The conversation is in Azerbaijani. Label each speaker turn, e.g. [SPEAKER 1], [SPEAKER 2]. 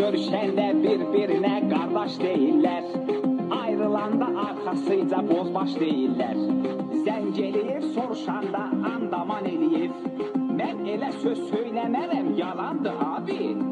[SPEAKER 1] görüşəndə bir-birinə qardaş deyirlər. Ayrılanda arxasıca bozbaş deyirlər. Zəng eləyir, soruşanda andaman eləyir. Mən elə söz söyləmərəm, yalandır abi.